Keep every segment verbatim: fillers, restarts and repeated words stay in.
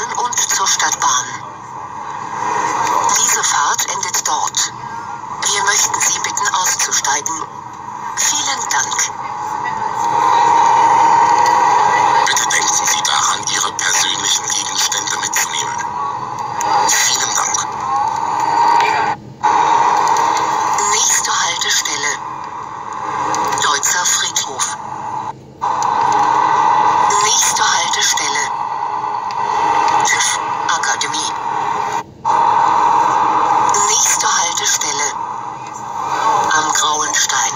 S-Bahn und zur Stadtbahn. Diese Fahrt endet dort. Wir möchten Sie bitten, auszusteigen. Vielen Dank. Bitte denken Sie daran, Ihre persönlichen Gegenstände mitzunehmen. Vielen Dank. Nächste Haltestelle: Deutzer Friedhof. Nächste Haltestelle: TÜV Akademie. Nächste Haltestelle: Am Grauen Stein.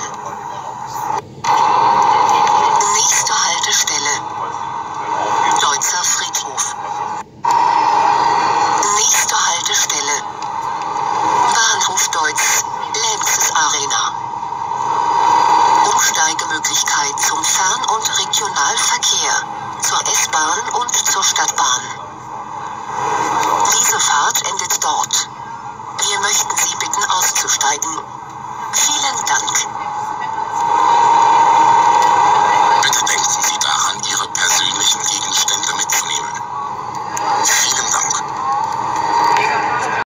Nächste Haltestelle: Deutzer Friedhof. Nächste Haltestelle: Bahnhof Deutz, Lenzes Arena. Umsteigemöglichkeit zum Fern- und Regionalverkehr, zur S-Bahn und zur Stadtbahn. Diese Fahrt endet dort. Wir möchten Sie bitten, auszusteigen. Vielen Dank.